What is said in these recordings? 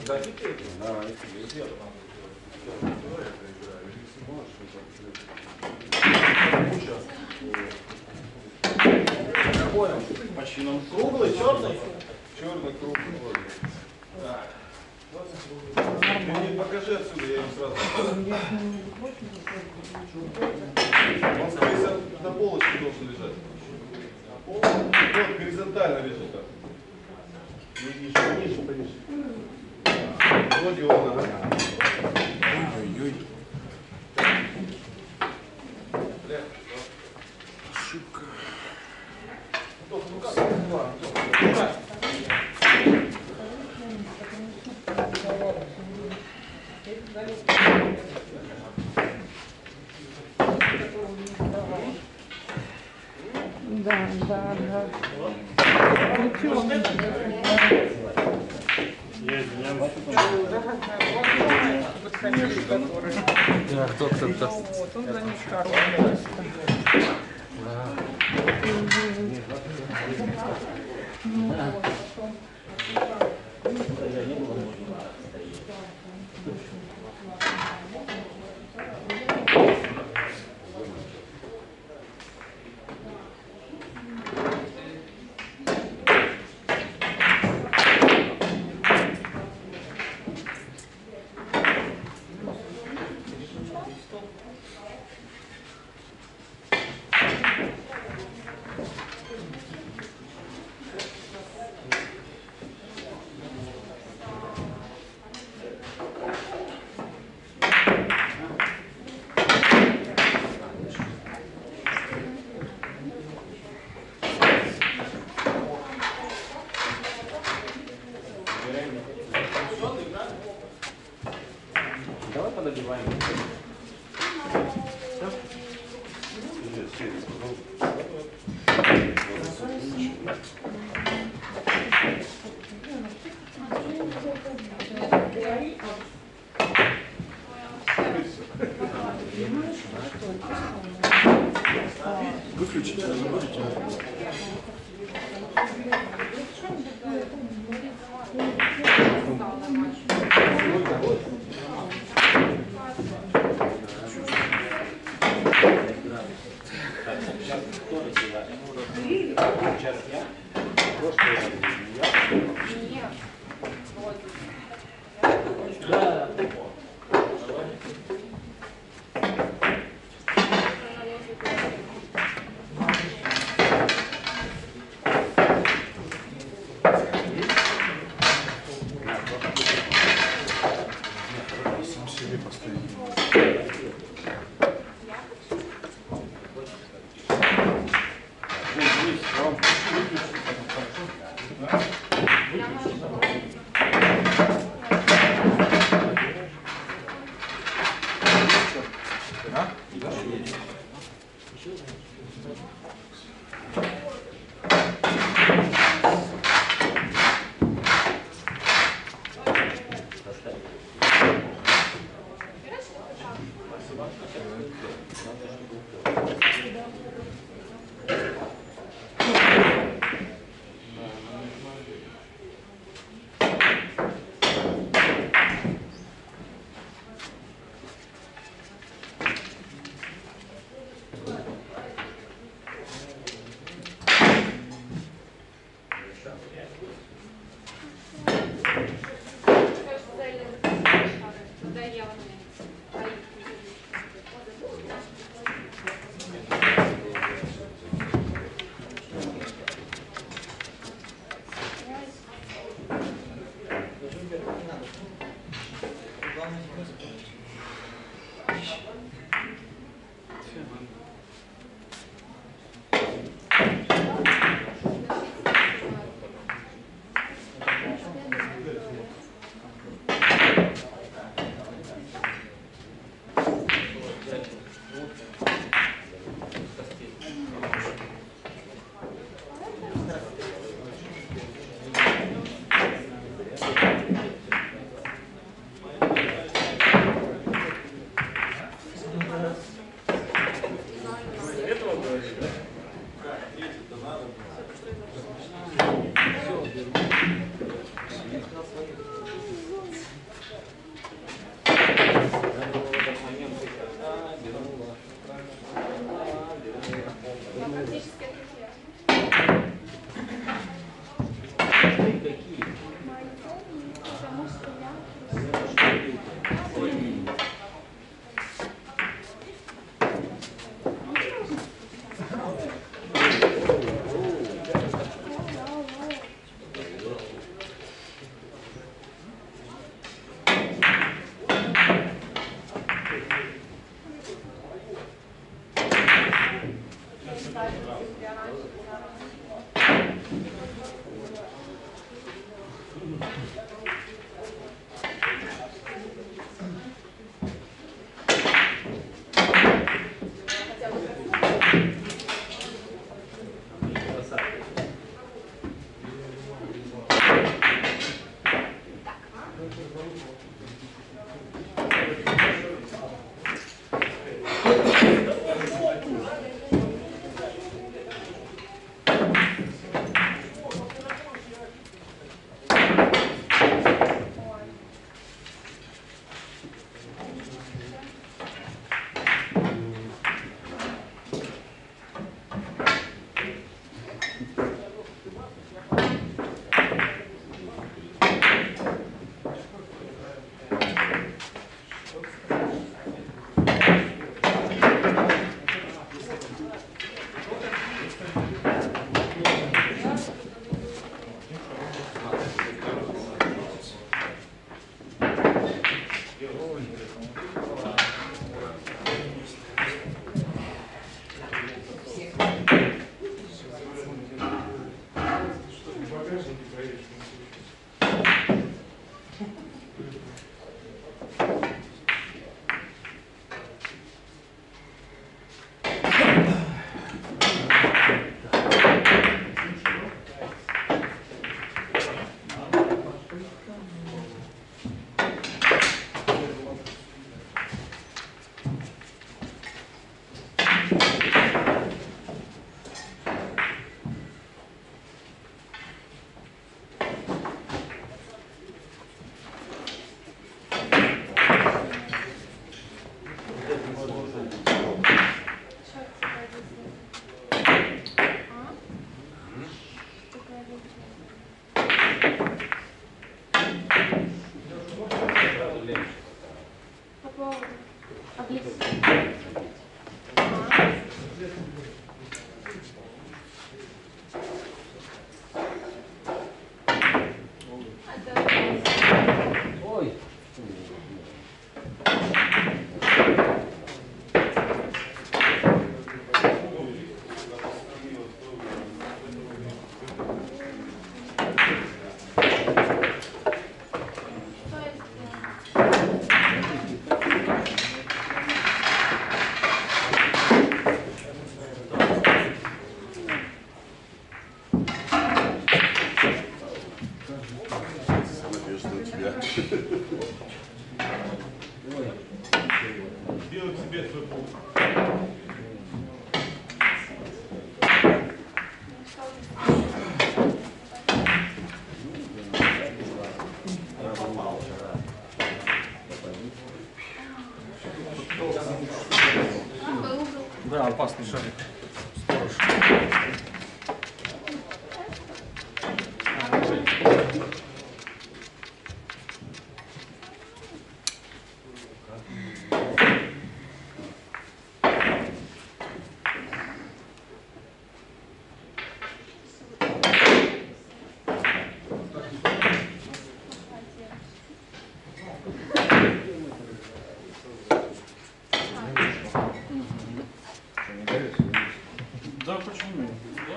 Давай. Понял. Круглый, черный? Черный, круглый. Так. Мне покажи отсюда, я им сразу. Он, скорее, на полочке должен лежать. Вот, горизонтально лежит так. Ниже, пониже. Вроде он, ага. Ой-ой-ой. Ошибка. Да. Ничего. Да, кто-то. Вот, он за них хороший. Давай подогреваем. Выключите, не забудете. Сейчас я. Просто я. Да. Сам себе поставить. Сделать себе свой пол. Да, опасный шарик. Сторож. Да, почему?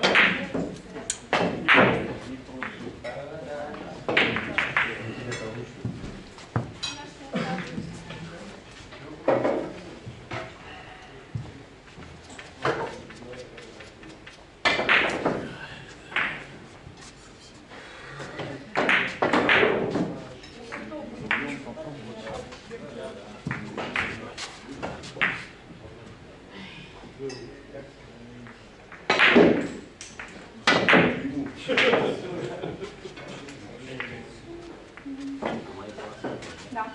Да.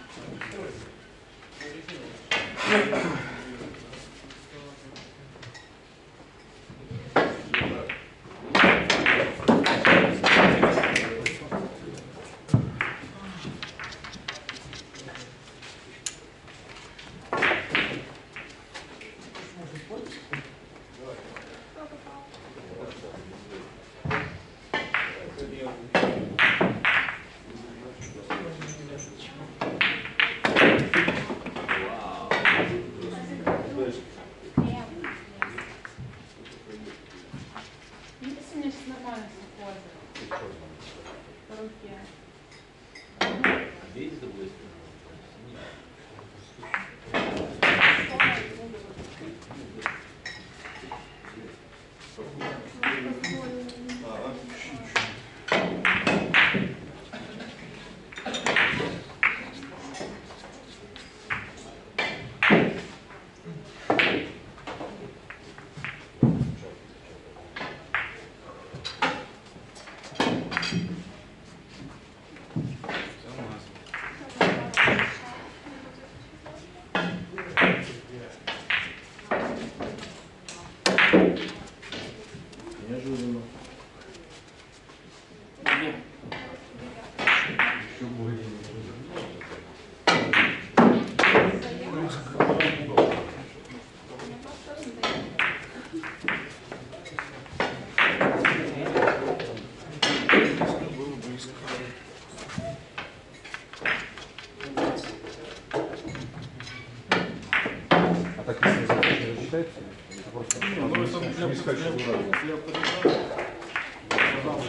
хочу убрать. Я подержал. Пожалуйста,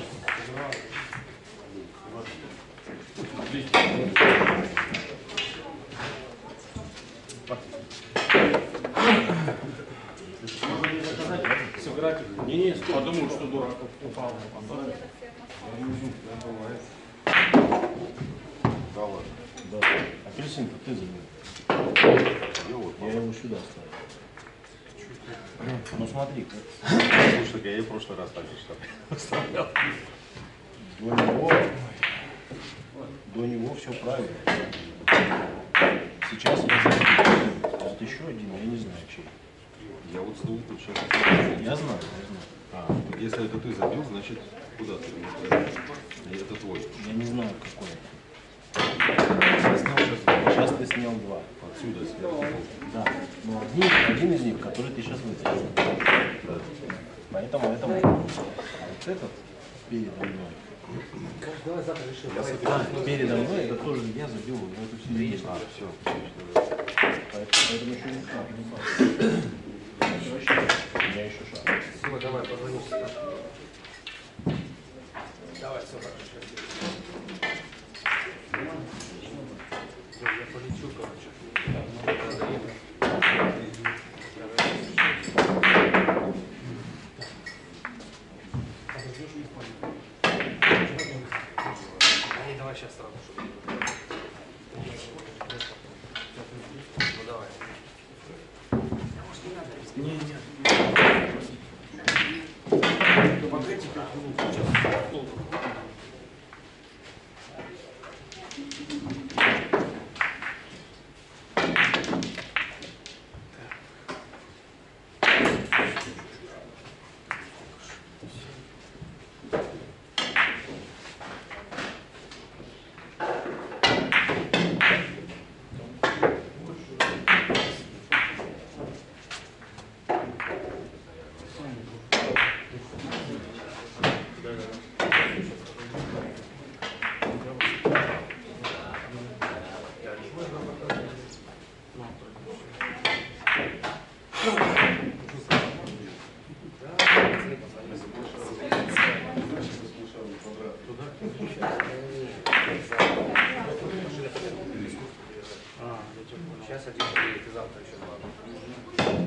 Все, график. не, подумал, что дурак. Упал. Да ладно. Да. Апельсин-то ты забыл. Я его сюда ставлю. Ну смотри, слушай, я и в прошлый раз так же оставлял. До него все правильно. Сейчас я забыл. Вот еще один, я не знаю чей. Я вот стою тут сейчас. Я знаю. А, так если это ты забил, значит куда ты? Это твой. Я не знаю какой. Я снял сейчас Сейчас ты снял два. отсюда сверху. Да. Но один из них, который ты сейчас вытянул. Да. Поэтому это мой. А вот этот передо мной. Я с этой Да, передо мной это тоже я забил в эту середину. А, все. Поэтому еще не шаг. У меня еще шаг. Все, давай, позвони сюда. Давай, все, я полечу, короче. Не, давай сейчас сразу. Ну давай. Сейчас один приедет, и завтра еще два.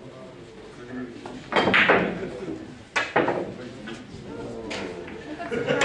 Thank you.